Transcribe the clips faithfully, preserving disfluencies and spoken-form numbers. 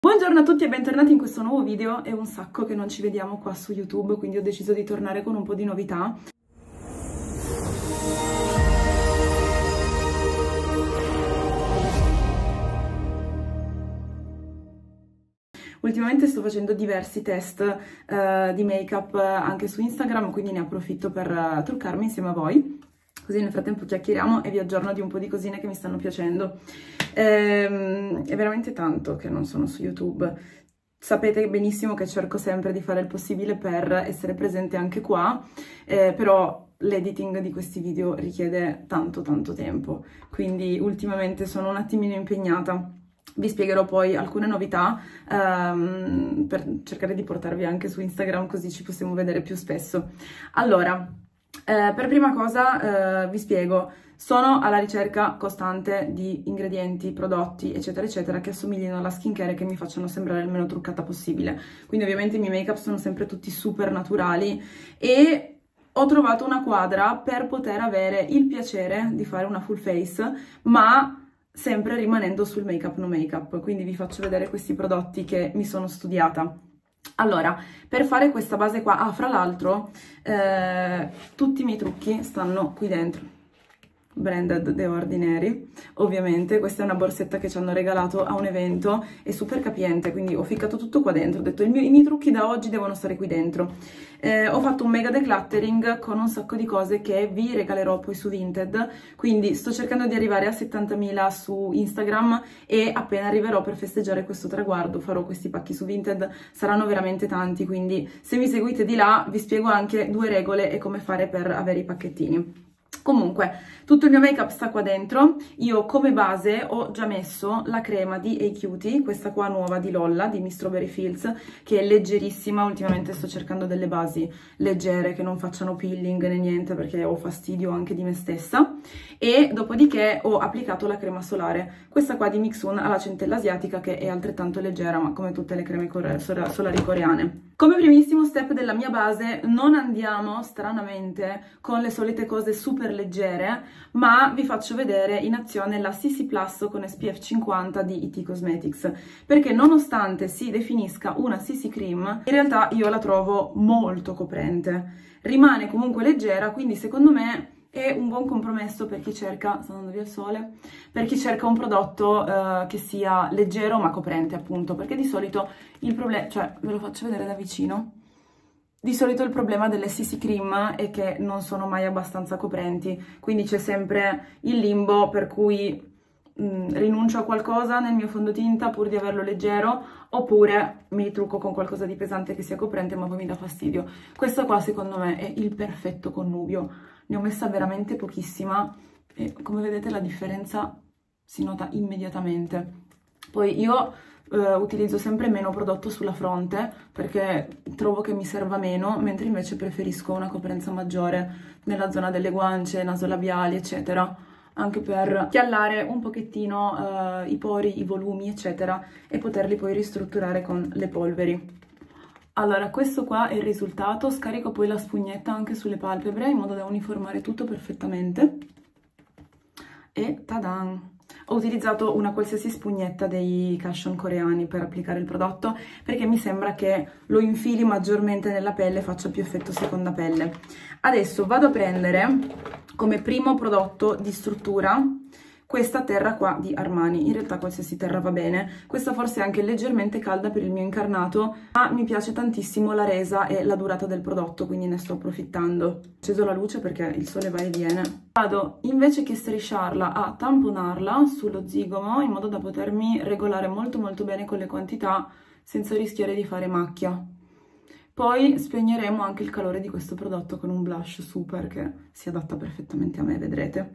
Buongiorno a tutti e bentornati in questo nuovo video. È un sacco che non ci vediamo qua su YouTube, quindi ho deciso di tornare con un po' di novità. Ultimamente sto facendo diversi test uh, di make-up anche su Instagram, quindi ne approfitto per uh, truccarmi insieme a voi. Così nel frattempo chiacchieriamo e vi aggiorno di un po' di cosine che mi stanno piacendo. Ehm, è veramente tanto che non sono su YouTube. Sapete benissimo che cerco sempre di fare il possibile per essere presente anche qua, eh, però l'editing di questi video richiede tanto tanto tempo, quindi ultimamente sono un attimino impegnata. Vi spiegherò poi alcune novità um, per cercare di portarvi anche su Instagram, così ci possiamo vedere più spesso. Allora, eh, per prima cosa eh, vi spiego, sono alla ricerca costante di ingredienti, prodotti, eccetera, eccetera, che assomiglino alla skincare e che mi facciano sembrare il meno truccata possibile. Quindi ovviamente i miei make-up sono sempre tutti super naturali e ho trovato una quadra per poter avere il piacere di fare una full face, ma sempre rimanendo sul make-up no make-up. Quindi vi faccio vedere questi prodotti che mi sono studiata. Allora, per fare questa base qua, ah, fra l'altro, eh, tutti i miei trucchi stanno qui dentro. Branded The Ordinary, ovviamente. Questa è una borsetta che ci hanno regalato a un evento, è super capiente, quindi ho ficcato tutto qua dentro. Ho detto, il mio, i miei trucchi da oggi devono stare qui dentro. Eh, ho fatto un mega decluttering con un sacco di cose che vi regalerò poi su Vinted, quindi sto cercando di arrivare a settantamila su Instagram e appena arriverò per festeggiare questo traguardo farò questi pacchi su Vinted. Saranno veramente tanti, quindi se mi seguite di là vi spiego anche due regole e come fare per avere i pacchettini. Comunque, tutto il mio make up sta qua dentro. Io come base ho già messo la crema di Hey Cutie, questa qua nuova di Lolla, di Miss Strawberry Fields, che è leggerissima. Ultimamente sto cercando delle basi leggere, che non facciano peeling né niente, perché ho fastidio anche di me stessa. E dopodiché ho applicato la crema solare, questa qua di Mixun alla centella asiatica, che è altrettanto leggera, ma come tutte le creme solari coreane. Come primissimo step della mia base non andiamo, stranamente, con le solite cose super leggere, ma vi faccio vedere in azione la C C Plus con S P F cinquanta di I T Cosmetics, perché nonostante si definisca una C C cream, in realtà io la trovo molto coprente. Rimane comunque leggera, quindi secondo me è un buon compromesso per chi cerca, sta andando via il sole, per chi cerca un prodotto uh, che sia leggero ma coprente, appunto, perché di solito il problema, cioè ve lo faccio vedere da vicino, di solito il problema delle C C cream è che non sono mai abbastanza coprenti, quindi c'è sempre il limbo per cui mh, rinuncio a qualcosa nel mio fondotinta pur di averlo leggero, oppure mi trucco con qualcosa di pesante che sia coprente ma poi mi dà fastidio. Questo qua secondo me è il perfetto connubio. Ne ho messa veramente pochissima e come vedete la differenza si nota immediatamente. Poi io eh, utilizzo sempre meno prodotto sulla fronte perché trovo che mi serva meno, mentre invece preferisco una coprenza maggiore nella zona delle guance, nasolabiali, eccetera, anche per chiallare un pochettino eh, i pori, i volumi, eccetera, e poterli poi ristrutturare con le polveri. Allora, questo qua è il risultato. Scarico poi la spugnetta anche sulle palpebre in modo da uniformare tutto perfettamente. E tadan! Ho utilizzato una qualsiasi spugnetta dei Cushion coreani per applicare il prodotto, perché mi sembra che lo infili maggiormente nella pelle e faccia più effetto seconda pelle. Adesso vado a prendere come primo prodotto di struttura questa terra qua di Armani. In realtà qualsiasi terra va bene, questa forse è anche leggermente calda per il mio incarnato, ma mi piace tantissimo la resa e la durata del prodotto, quindi ne sto approfittando. Ho acceso la luce perché il sole va e viene. Vado, invece che strisciarla, a tamponarla sullo zigomo in modo da potermi regolare molto molto bene con le quantità senza rischiare di fare macchia. Poi spegneremo anche il calore di questo prodotto con un blush super che si adatta perfettamente a me, vedrete.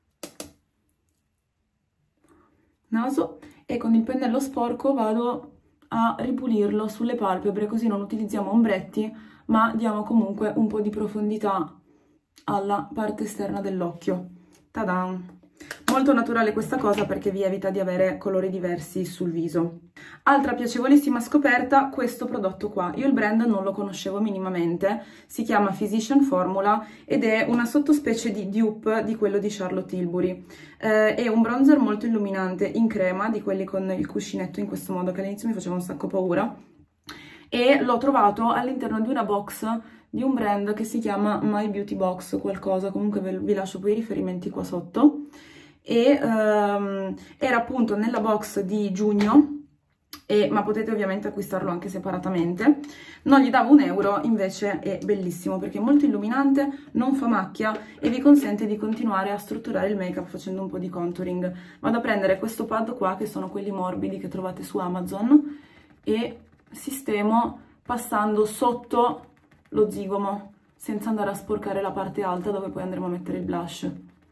Naso, e con il pennello sporco vado a ripulirlo sulle palpebre, così non utilizziamo ombretti ma diamo comunque un po' di profondità alla parte esterna dell'occhio. Tadan! Molto naturale questa cosa perché vi evita di avere colori diversi sul viso. Altra piacevolissima scoperta, questo prodotto qua. Io il brand non lo conoscevo minimamente, si chiama Physician Formula ed è una sottospecie di dupe di quello di Charlotte Tilbury. Eh, è un bronzer molto illuminante in crema, di quelli con il cuscinetto in questo modo che all'inizio mi faceva un sacco paura, e l'ho trovato all'interno di una box di un brand che si chiama My Beauty Box qualcosa, comunque vi lascio poi i riferimenti qua sotto. E um, era appunto nella box di giugno, e, ma potete ovviamente acquistarlo anche separatamente. Non gli davo un euro, invece è bellissimo perché è molto illuminante, non fa macchia e vi consente di continuare a strutturare il make up facendo un po' di contouring. Vado a prendere questo pad qua, che sono quelli morbidi che trovate su Amazon, e sistemo passando sotto lo zigomo senza andare a sporcare la parte alta dove poi andremo a mettere il blush.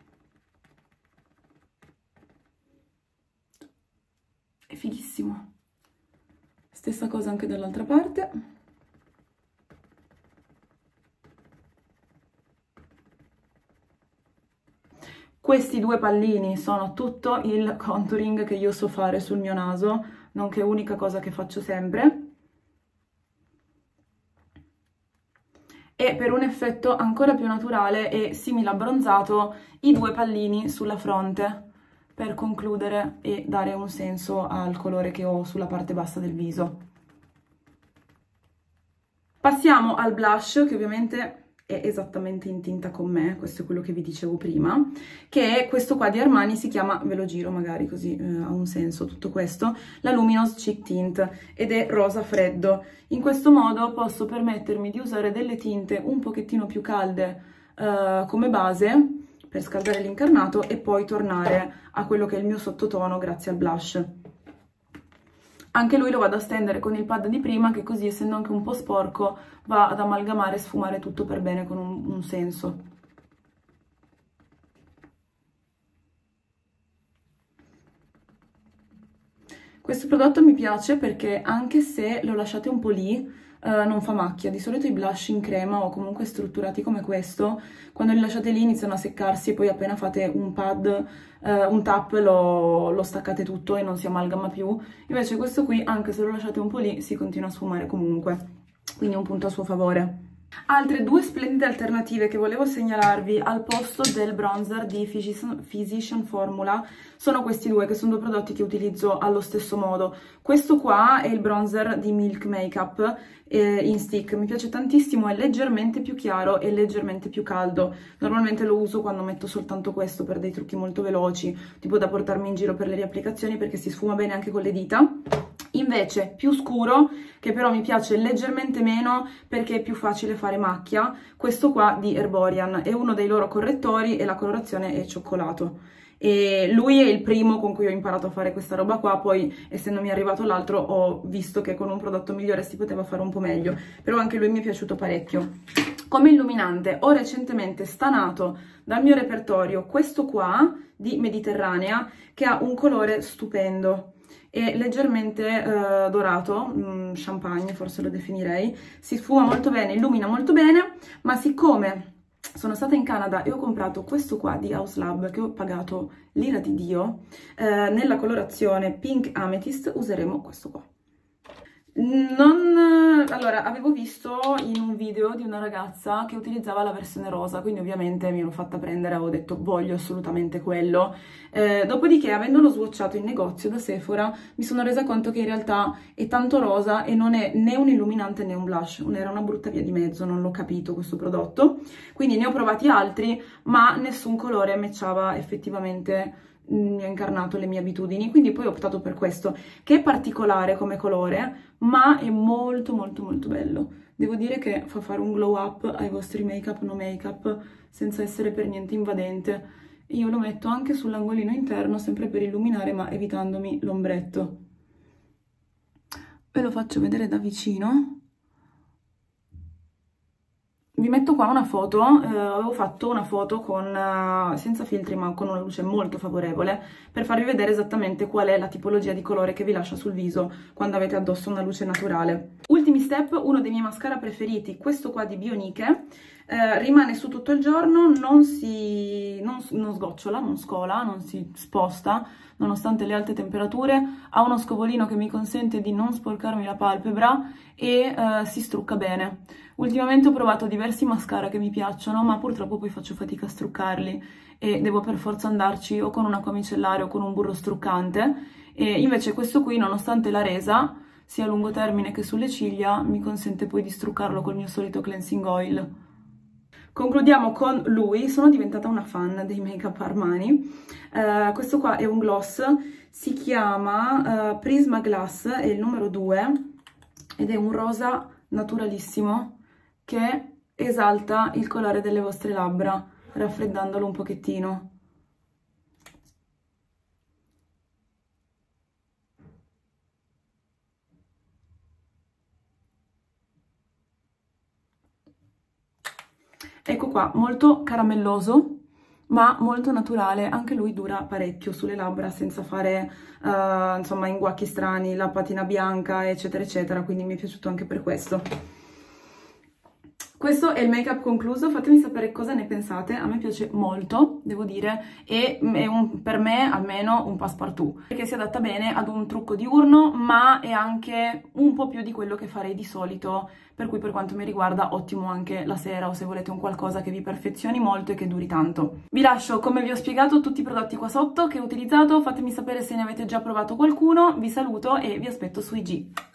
È fighissimo. Stessa cosa anche dall'altra parte. Questi due pallini sono tutto il contouring che io so fare sul mio naso, nonché unica cosa che faccio sempre. E per un effetto ancora più naturale e simile abbronzato, i due pallini sulla fronte, per concludere e dare un senso al colore che ho sulla parte bassa del viso. Passiamo al blush, che ovviamente è esattamente in tinta con me, questo è quello che vi dicevo prima, che è questo qua di Armani, si chiama, ve lo giro magari così eh, ha un senso tutto questo, la Luminous Cheek Tint, ed è rosa freddo. In questo modo posso permettermi di usare delle tinte un pochettino più calde eh, come base, per scaldare l'incarnato, e poi tornare a quello che è il mio sottotono grazie al blush. Anche lui lo vado a stendere con il pad di prima, che così, essendo anche un po' sporco, va ad amalgamare e sfumare tutto per bene con un, un senso. Questo prodotto mi piace perché anche se lo lasciate un po' lì, Uh, non fa macchia. Di solito i blush in crema o comunque strutturati come questo, quando li lasciate lì iniziano a seccarsi e poi appena fate un pad, uh, un tap lo, lo staccate tutto e non si amalgama più. Invece questo qui, anche se lo lasciate un po' lì, si continua a sfumare comunque, quindi un punto a suo favore. Altre due splendide alternative che volevo segnalarvi al posto del bronzer di Physician Formula sono questi due, che sono due prodotti che utilizzo allo stesso modo. Questo qua è il bronzer di Milk Makeup eh, in stick, mi piace tantissimo, è leggermente più chiaro e leggermente più caldo. Normalmente lo uso quando metto soltanto questo per dei trucchi molto veloci, tipo da portarmi in giro per le riapplicazioni, perché si sfuma bene anche con le dita. Invece più scuro, che però mi piace leggermente meno perché è più facile fare macchia, questo qua di Herborian, è uno dei loro correttori e la colorazione è cioccolato. E lui è il primo con cui ho imparato a fare questa roba qua, poi essendomi arrivato l'altro ho visto che con un prodotto migliore si poteva fare un po' meglio, però anche lui mi è piaciuto parecchio. Come illuminante ho recentemente stanato dal mio repertorio questo qua di Mediterranea, che ha un colore stupendo. È leggermente eh, dorato, mh, champagne forse lo definirei, si sfuma molto bene, illumina molto bene, ma siccome sono stata in Canada e ho comprato questo qua di House Lab, che ho pagato l'ira di Dio, eh, nella colorazione Pink Amethyst useremo questo qua. Non... Allora, avevo visto in un video di una ragazza che utilizzava la versione rosa, quindi ovviamente mi ero fatta prendere, avevo detto voglio assolutamente quello. Eh, dopodiché, avendolo swatchato in negozio da Sephora, mi sono resa conto che in realtà è tanto rosa e non è né un illuminante né un blush, era una brutta via di mezzo, non l'ho capito questo prodotto. Quindi ne ho provati altri, ma nessun colore matchava effettivamente il mio incarnato, le mie abitudini, quindi poi ho optato per questo, che è particolare come colore, ma è molto molto molto bello. Devo dire che fa fare un glow up ai vostri make up, no make up, senza essere per niente invadente. Io lo metto anche sull'angolino interno, sempre per illuminare, ma evitandomi l'ombretto. Ve lo faccio vedere da vicino. Vi metto qua una foto, eh, avevo fatto una foto con, uh, senza filtri ma con una luce molto favorevole, per farvi vedere esattamente qual è la tipologia di colore che vi lascia sul viso quando avete addosso una luce naturale. Ultimi step, uno dei miei mascara preferiti, questo qua di Bioniche, eh, rimane su tutto il giorno, non si non, non sgocciola, non scola, non si sposta nonostante le alte temperature, ha uno scovolino che mi consente di non sporcarmi la palpebra e eh, si strucca bene. Ultimamente ho provato diversi mascara che mi piacciono, ma purtroppo poi faccio fatica a struccarli e devo per forza andarci o con un acqua micellare o con un burro struccante, e invece questo qui, nonostante la resa sia a lungo termine che sulle ciglia, mi consente poi di struccarlo col mio solito cleansing oil. Concludiamo con lui. Sono diventata una fan dei Make-up Armani. Uh, questo qua è un gloss, si chiama uh, Prisma Glass, è il numero due ed è un rosa naturalissimo che esalta il colore delle vostre labbra, raffreddandolo un pochettino. Ecco qua, molto caramelloso, ma molto naturale, anche lui dura parecchio sulle labbra senza fare uh, insomma inguacchi strani, la patina bianca eccetera eccetera, quindi mi è piaciuto anche per questo. Questo è il make up concluso, fatemi sapere cosa ne pensate, a me piace molto, devo dire, e è un, per me almeno un passepartout, perché si adatta bene ad un trucco diurno, ma è anche un po' più di quello che farei di solito, per cui per quanto mi riguarda ottimo anche la sera o se volete un qualcosa che vi perfezioni molto e che duri tanto. Vi lascio, come vi ho spiegato, tutti i prodotti qua sotto che ho utilizzato, fatemi sapere se ne avete già provato qualcuno, vi saluto e vi aspetto su I G.